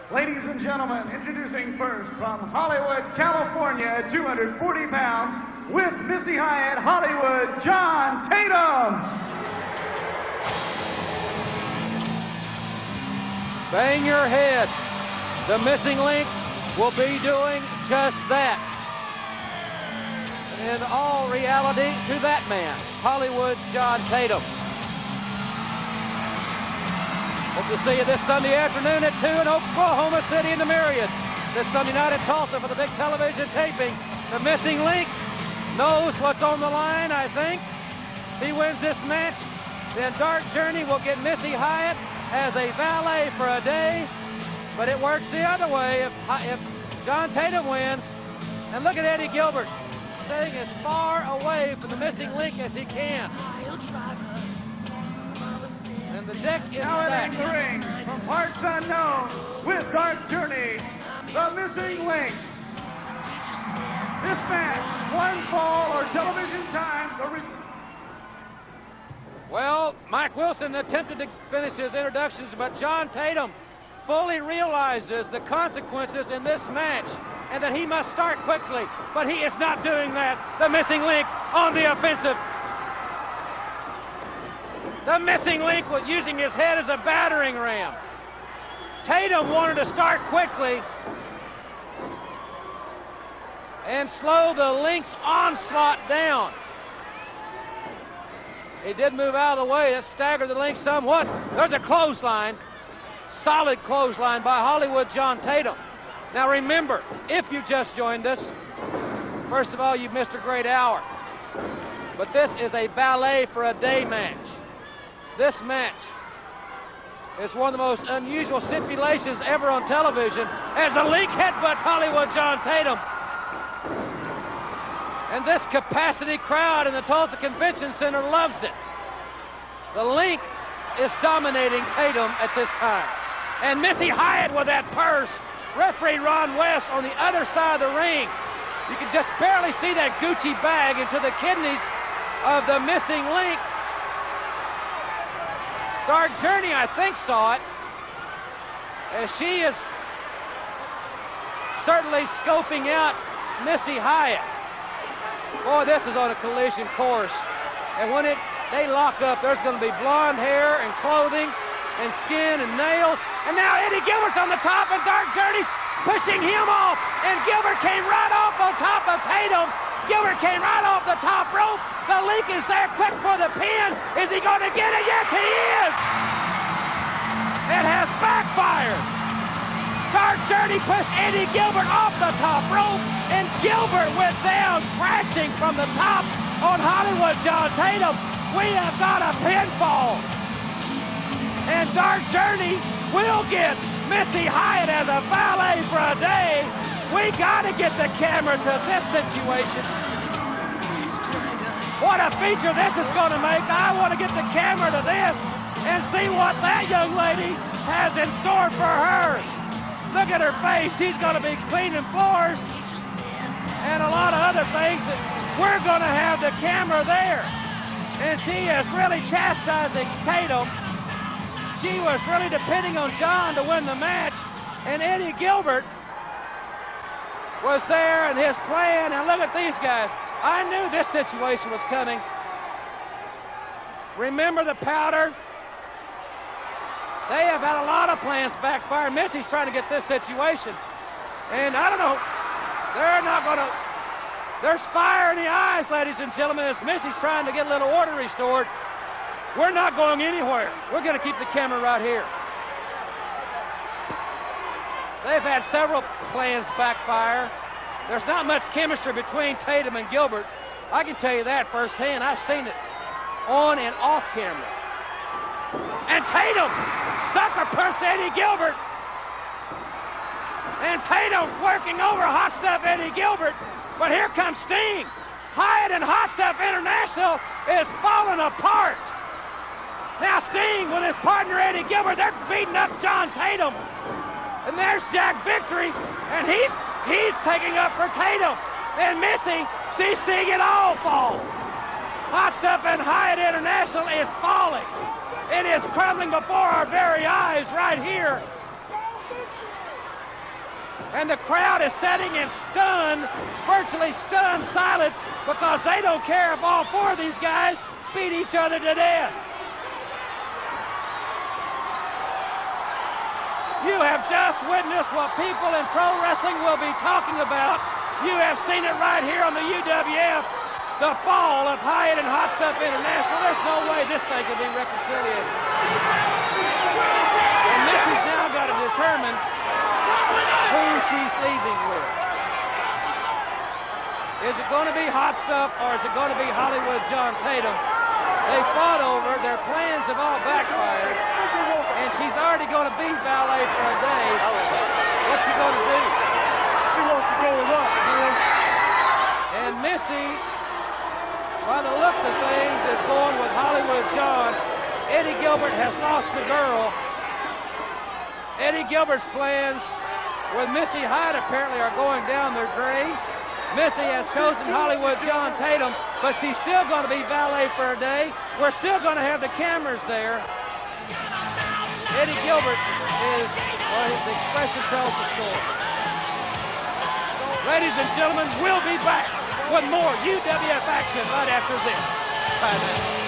Ladies and gentlemen, introducing first from Hollywood, California, at 240 pounds, with Missy Hyatt, Hollywood, John Tatum. Bang your head. The missing link will be doing just that. In all reality, to that man, Hollywood John Tatum. Hope to see you this Sunday afternoon at 2 in Oklahoma City in the Myriad. This Sunday night in Tulsa for the big television taping. The missing link knows what's on the line, I think. He wins this match, then Dark Journey will get Missy Hyatt as a valet for a day. But it works the other way if John Tatum wins. And look at Eddie Gilbert, staying as far away from the missing link as he can. And the deck is now stacked. entering the ring from parts unknown with Dark Journey, the missing link. This match, one fall or television time. Well, Mike Wilson attempted to finish his introductions, but John Tatum fully realizes the consequences in this match and that he must start quickly, but he is not doing that. The missing link on the offensive. The missing link was using his head as a battering ram. Tatum wanted to start quickly and slow the link's onslaught down. He did move out of the way. That staggered the link somewhat. There's a clothesline. Solid clothesline by Hollywood John Tatum. Now remember, if you just joined us, first of all, you've missed a great hour. But this is a valet for a day match. This match is one of the most unusual stipulations ever on television as the link headbutts Hollywood John Tatum. And this capacity crowd in the Tulsa Convention Center loves it. The link is dominating Tatum at this time. And Missy Hyatt with that purse. Referee Ron West on the other side of the ring. You can just barely see that Gucci bag into the kidneys of the missing link. Dark Journey, I think, saw it, as she is certainly scoping out Missy Hyatt. Boy, this is on a collision course. And when they lock up, there's going to be blonde hair and clothing and skin and nails. And now Eddie Gilbert's on the top, and Dark Journey's pushing him off. And Gilbert came right off on top of Tatum. Gilbert came right off the top rope. The link is there, quick for the pin. Is he going to get it? Yes, he is. It has backfired. Dark Journey pushed Eddie Gilbert off the top rope, and Gilbert went down crashing from the top on Hollywood John Tatum. We have got a pinfall. And Dark Journey will get Missy Hyatt as a valet for a day. We got to get the camera to this situation. What a feature this is going to make. I want to get the camera to this and see what that young lady has in store for her. Look at her face. She's going to be cleaning floors and a lot of other things. We're going to have the camera there. And she is really chastising Tatum. She was really depending on John to win the match. And Eddie Gilbert was there in his plan. And look at these guys. I knew this situation was coming. Remember the powder? They have had a lot of plans backfire. Missy's trying to get this situation. And I don't know, they're not going to, there's fire in the eyes, ladies and gentlemen, as Missy's trying to get a little order restored. We're not going anywhere. We're going to keep the camera right here. They've had several plans backfire. There's not much chemistry between Tatum and Gilbert. I can tell you that firsthand. I've seen it on and off camera. And Tatum sucker punched Eddie Gilbert. And Tatum working over Hot Stuff Eddie Gilbert. But here comes Sting. Hyatt and Hot Stuff International is falling apart. Now Sting with his partner Eddie Gilbert, they're beating up John Tatum. And there's Jack Victory, and he's taking up for Tatum. And Missy, she's seeing it all fall. Hot Stuff and Hyatt International is falling. It is crumbling before our very eyes right here. And the crowd is sitting in stunned, virtually stunned silence because they don't care if all four of these guys beat each other to death. You have just witnessed what people in pro wrestling will be talking about. You have seen it right here on the UWF, the fall of Hyatt and Hot Stuff International. There's no way this thing can be reconciliated. And Missy's now got to determine who she's leaving with. Is it going to be Hot Stuff or is it going to be Hollywood John Tatum? They fought over, their plans have all backfired, and she's already going to be valet for a day. What's she going to do? She wants to go with us, man. And Missy, by the looks of things, is going with Hollywood John. Eddie Gilbert has lost the girl. Eddie Gilbert's plans with Missy Hyatt apparently are going down the drain. Missy has chosen Hollywood John Tatum, but she's still going to be valet for a day. We're still going to have the cameras there. Eddie Gilbert is, well, his expression tells the story. Ladies and gentlemen, we'll be back with more UWF action right after this. Bye now.